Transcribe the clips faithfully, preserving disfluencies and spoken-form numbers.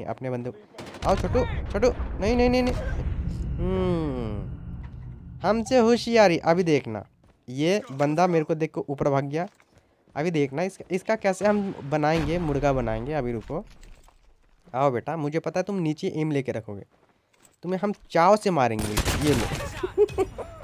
अपने बंदे। आओ छोटू छोटू, नहीं नहीं नहीं नहीं। हम्म हमसे होशियारी। अभी देखना, ये बंदा मेरे को देख के ऊपर भाग गया। अभी देखना इसका इसका कैसे हम बनाएंगे, मुर्गा बनाएंगे। अभी रुको, आओ बेटा, मुझे पता है तुम नीचे एम लेके रखोगे, तुम्हें हम चाव से मारेंगे। ये लो।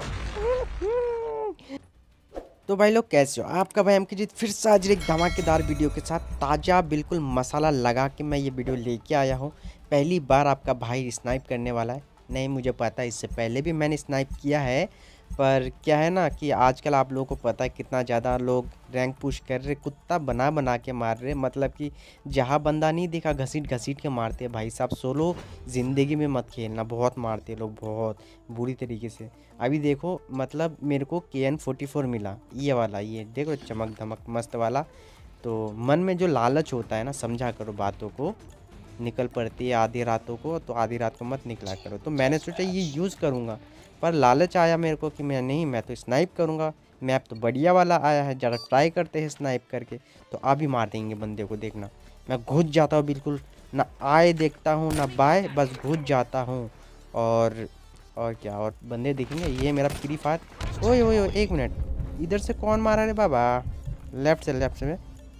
तो भाई लोग कैसे हो, आपका भाई एम के जीत फिर से आज एक धमाकेदार वीडियो के साथ ताज़ा बिल्कुल मसाला लगा के मैं ये वीडियो लेके आया हूँ। पहली बार आपका भाई स्नाइप करने वाला है। नहीं मुझे पता है, इससे पहले भी मैंने स्नाइप किया है, पर क्या है ना कि आजकल आप लोगों को पता है कितना ज़्यादा लोग रैंक पुश कर रहे, कुत्ता बना बना के मार रहे। मतलब कि जहाँ बंदा नहीं दिखा घसीट घसीट के मारते हैं। भाई साहब सोलो ज़िंदगी में मत खेलना, बहुत मारते हैं लोग, बहुत बुरी तरीके से। अभी देखो, मतलब मेरे को के एन फोर्टी फोर मिला, ये वाला, ये देखो चमक धमक मस्त वाला। तो मन में जो लालच होता है ना, समझा करो बातों को, निकल पड़ती है आधी रातों को, तो आधी रात को मत निकला करो। तो मैंने सोचा ये यूज़ करूँगा, पर लालच आया मेरे को कि मैं नहीं, मैं तो स्नाइप करूँगा। मैप तो बढ़िया वाला आया है, ज़रा ट्राई करते हैं स्नाइप करके। तो अभी मार देंगे बंदे को, देखना। मैं घुस जाता हूँ बिल्कुल, ना आए देखता हूँ ना बाय, बस घुस जाता हूँ। और और क्या, और बंदे दिखेंगे। ये मेरा फ्री फायर। ओए ओए ओए, एक मिनट, इधर से कौन मारा रे बाबा? लेफ्ट से, लेफ्ट से।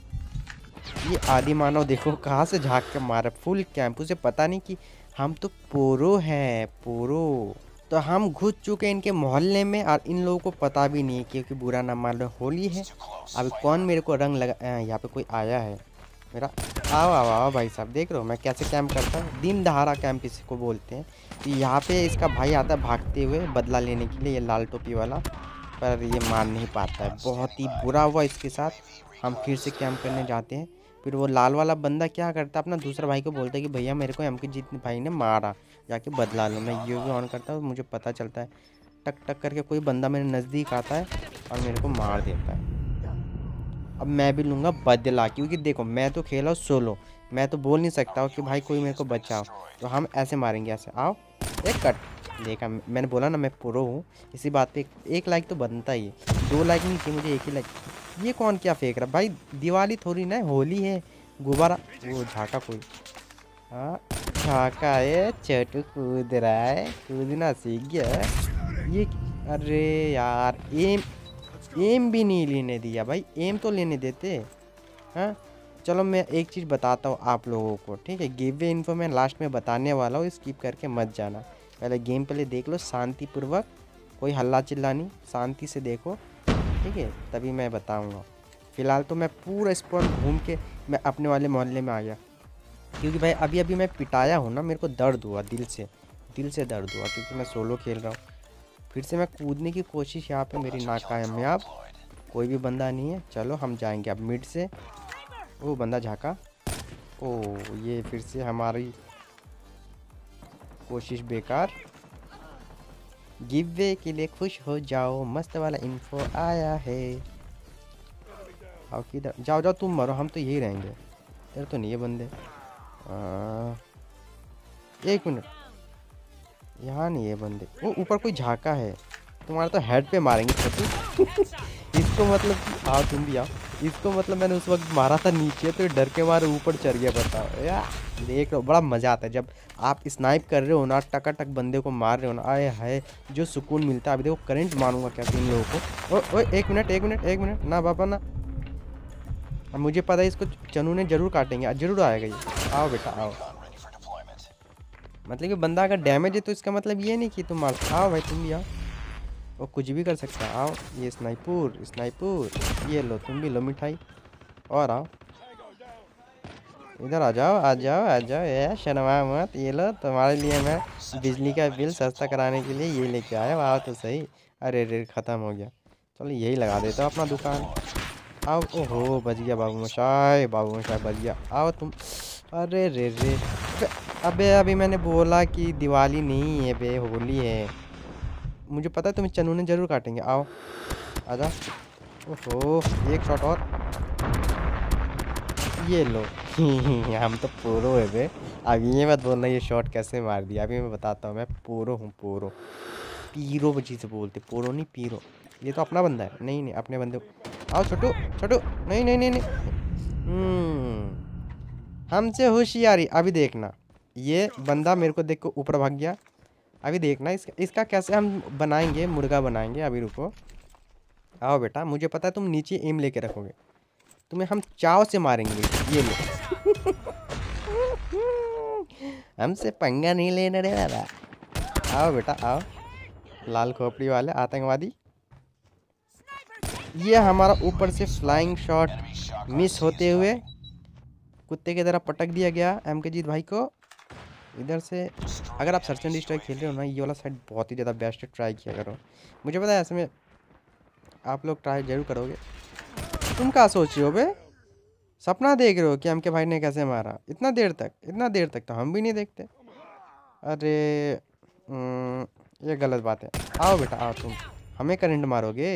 ये आदि मानव देखो कहाँ से झाँक के मारा, फुल कैंप। उसे पता नहीं कि हम तो पोरो हैं, पोरो। तो हम घुस चुके इनके मोहल्ले में, और इन लोगों को पता भी नहीं है, क्योंकि बुरा ना मान लो, होली है। अभी कौन मेरे को रंग लगा, यहाँ पे कोई आया है मेरा। आओ आओ आओ भाई साहब, देख रहे हो मैं कैसे कैंप करता हूँ, दिन दहाड़ा कैंप इसको बोलते हैं। तो यहाँ पे इसका भाई आता है भागते हुए बदला लेने के लिए, ये लाल टोपी वाला, पर ये मार नहीं पाता है। बहुत ही बुरा हुआ इसके साथ। हम फिर से कैंप करने जाते हैं। फिर वो लाल वाला बंदा क्या करता है, अपना दूसरा भाई को बोलता है कि भैया मेरे को एम के जीत भाई ने मारा, जाके बदला लो। मैं यू वी ऑन करता हूँ, मुझे पता चलता है, टक टक करके कोई बंदा मेरे नज़दीक आता है और मेरे को मार देता है। अब मैं भी लूँगा बदला, क्योंकि देखो मैं तो खेला हूँ सोलो, मैं तो बोल नहीं सकता हूँ कि भाई कोई मेरे को बचाओ। तो हम ऐसे मारेंगे, ऐसे। आओ, एक कट। देखा, मैंने बोला ना मैं प्रो हूँ। इसी बात पे एक लाइक तो बनता ही है, दो लाइक नहीं चाहिए मुझे, एक ही लाइक। ये कौन क्या फेंक रहा भाई? दिवाली थोड़ी ना है, होली है। गुब्बारा, वो झाका कोई, हाँ झाका है। चटू कूद रहा है, कूदना सीख गया ये। अरे यार, एम एम भी नहीं लेने दिया भाई, एम तो लेने देते। हाँ चलो, मैं एक चीज़ बताता हूँ आप लोगों को, ठीक है? गिव वे इन्फो मैं लास्ट में बताने वाला हूँ, स्किप करके मत जाना। पहले गेम पहले देख लो शांतिपूर्वक, कोई हल्ला चिल्ला नहीं, शांति से देखो, ठीक है? तभी मैं बताऊँगा। फ़िलहाल तो मैं पूरा स्पॉट घूम के मैं अपने वाले मोहल्ले में आ गया, क्योंकि भाई अभी अभी मैं पिटाया हूँ ना, मेरे को दर्द हुआ, दिल से दिल से दर्द हुआ, क्योंकि मैं सोलो खेल रहा हूँ। फिर से मैं कूदने की कोशिश, यहाँ पे मेरी नाकामयाब, कोई भी बंदा नहीं है। चलो हम जाएंगे अब मिड से। वो बंदा झाका, ओ ये फिर से हमारी कोशिश बेकार। गिव वे के लिए खुश हो जाओ, मस्त वाला इन्फो आया है। आओ किधर, जाओ जाओ तुम मरो, हम तो यही रहेंगे। इधर तो नहीं है बंदे। आ, एक मिनट, यहाँ नहीं है बंदे। वो ऊपर कोई झाका है, तुम्हारा तो हेड पे मारेंगे छोटू। इसको मतलब कि आओ तुम भी आओ। इसको मतलब मैंने उस वक्त मारा था नीचे, तो डर के मारे ऊपर चढ़ गया। बताओ यार, देख लो बड़ा मज़ा आता है जब आप स्नाइप कर रहे हो ना, टका टक बंदे को मार रहे हो ना, आए हाय जो सुकून मिलता है। अभी देखो करंट मारूंगा क्या इन लोगों को। ओ, ओ एक मिनट एक मिनट एक मिनट ना बाबा ना, अब मुझे पता है इसको चनू ने जरूर काटेंगे, जरूर आएगा ये। आओ बेटा आओ, मतलब कि बंदा अगर डैमेज है तो इसका मतलब ये नहीं कि तुम मार। आओ भाई तुम भी आओ, वो कुछ भी कर सकता है। आओ, ये स्नाइपर स्नाइपर, ये लो तुम भी लो मिठाई, और आओ इधर आ जाओ आ जाओ आ जाओ, ये शर्मा मत। ये लो तुम्हारे लिए मैं बिजली का बिल सस्ता कराने के लिए ये लेके आया। आओ तो सही। अरे रे ख़त्म हो गया, चलो यही लगा देता हूँ अपना दुकान। आओ, ओहो बच गया बाबू मशाई, बाबू मशाई बच गया। आओ तुम, अरे रे रे, अबे अभी मैंने बोला कि दिवाली नहीं है बे, होली है। मुझे पता है तुम्हें चनू ने जरूर काटेंगे। आओ आजा, ओहो एक शॉट और, ये लो। हम तो पोरो है बे। अब ये मत बोलना ये शॉट कैसे मार दिया, अभी मैं बताता हूँ। मैं पोरो हूँ, पोरो पीरो बची से बोलते, पोरो नहीं पीरो। ये तो अपना बंदा है, नहीं नहीं अपने बंदे। आओ छोटू छोटू, नहीं नहीं नहीं नहीं। हम्म हमसे होशियारी। अभी देखना, ये बंदा मेरे को देख के ऊपर भाग गया। अभी देखना इसका इसका कैसे हम बनाएंगे, मुर्गा बनाएंगे। अभी रुको, आओ बेटा, मुझे पता है तुम नीचे एम लेके रखोगे, तुम्हें हम चाव से मारेंगे। ये लो हमसे पंगा नहीं लेने रे दादा। आओ बेटा आओ, लाल खोपड़ी वाले आतंकवादी। ये हमारा ऊपर से फ्लाइंग शॉट मिस होते हुए कुत्ते की तरह पटक दिया गया एम के जीत भाई को। इधर से अगर आप सर्च एंड डिस्ट्रॉय खेल रहे हो ना, ये वाला साइड बहुत ही ज़्यादा बेस्ट है, ट्राई किया करो। मुझे पता है ऐसे में आप लोग ट्राई जरूर करोगे। तुम क्या सोच रहे हो बे, सपना देख रहे हो कि एम के भाई ने कैसे मारा? इतना देर तक इतना देर तक तो हम भी नहीं देखते। अरे ये गलत बात है। आओ बेटा आओ, तुम हमें करंट मारोगे।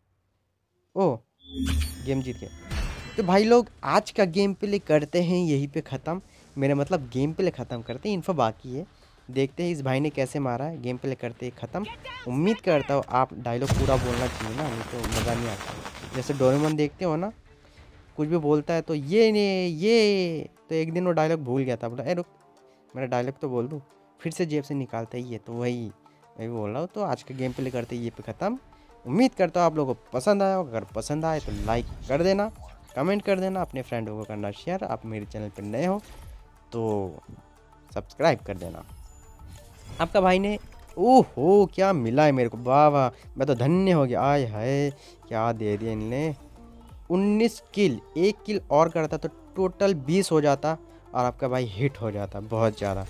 ओ गेम जीत गए। तो भाई लोग आज का गेम प्ले करते हैं यहीं पे ख़त्म। मेरा मतलब गेम प्ले ख़त्म करते हैं, इन्फो बाकी है। देखते हैं इस भाई ने कैसे मारा है। गेम प्ले करते ही ख़त्म। उम्मीद करता हूँ आप डायलॉग पूरा बोलना चाहिए ना, नहीं तो मज़ा नहीं आता। जैसे डोरेमोन देखते हो ना, कुछ भी बोलता है तो ये ने ये, तो एक दिन वो डायलॉग भूल गया था, बोला ए रुक मेरा डायलॉग तो बोल दूँ, फिर से जेब से निकालता ही है। तो वही मैं बोल रहा हूँ। तो आज का गेम प्ले करते ही ये पे ख़त्म। उम्मीद करता हूँ आप लोगों को पसंद आया होगा। अगर पसंद आए तो लाइक कर देना, कमेंट कर देना, अपने फ्रेंडों को करना शेयर। आप मेरे चैनल पर नए हो तो सब्सक्राइब कर देना। आपका भाई ने ओहो क्या मिला है मेरे को, वाह वाह, मैं तो धन्य हो गया। आय हाय क्या दे दिया इनने। उन्नीस किल, एक किल और करता तो टोटल बीस हो जाता और आपका भाई हिट हो जाता बहुत ज़्यादा।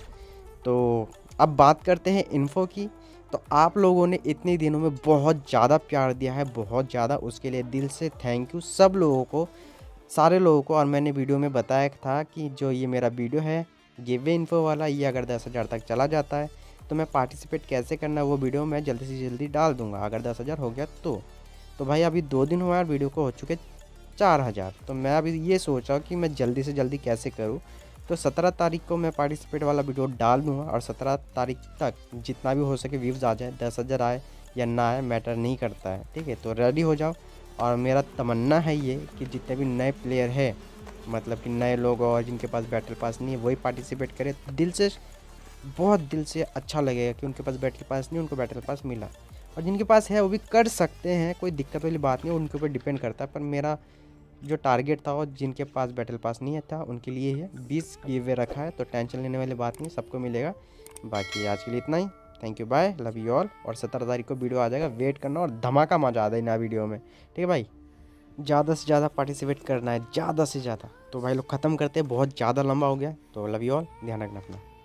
तो अब बात करते हैं इन्फो की। तो आप लोगों ने इतने दिनों में बहुत ज़्यादा प्यार दिया है, बहुत ज़्यादा, उसके लिए दिल से थैंक यू सब लोगों को, सारे लोगों को। और मैंने वीडियो में बताया था कि जो ये मेरा वीडियो है गिव इन्फो वाला, ये अगर दस हज़ार तक चला जाता है तो मैं पार्टिसिपेट कैसे करना है वो वीडियो मैं जल्दी से जल्दी डाल दूंगा, अगर दस हज़ार हो गया तो। तो भाई अभी दो दिन हुआ है वीडियो को हो चुके चार हज़ार। तो मैं अभी ये सोच रहा हूँ कि मैं जल्दी से जल्दी कैसे करूँ। तो सत्रह तारीख को मैं पार्टिसिपेट वाला वीडियो डाल दूंगा और सत्रह तारीख तक जितना भी हो सके व्यूज़ आ जाए, दस हज़ार आए या ना आए मैटर नहीं करता है, ठीक है। तो रेडी हो जाओ। और मेरा तमन्ना है ये कि जितने भी नए प्लेयर है, मतलब कि नए लोग और जिनके पास बैटल पास नहीं है, वही पार्टिसिपेट करें। दिल से, बहुत दिल से अच्छा लगेगा कि उनके पास बैटल पास नहीं, उनको बैटल पास मिला। और जिनके पास है वो भी कर सकते हैं, कोई दिक्कत वाली बात नहीं, उनके ऊपर डिपेंड करता है। पर मेरा जो टारगेट था वो जिनके पास बैटल पास नहीं था उनके लिए है। बीस गिव रखा है, तो टेंशन लेने वाली बात नहीं, सबको मिलेगा। बाकी आज के लिए इतना ही। Thank you, bye, love you all. और सत्रह तारीख को वीडियो आ जाएगा, वेट करना और धमाका मजा आ जाए नया वीडियो में, ठीक है भाई। ज़्यादा से ज़्यादा पार्टिसिपेट करना है, ज़्यादा से ज़्यादा। तो भाई लोग ख़त्म करते हैं, बहुत ज़्यादा लंबा हो गया। तो लव यू ऑल, ध्यान रखना अपना।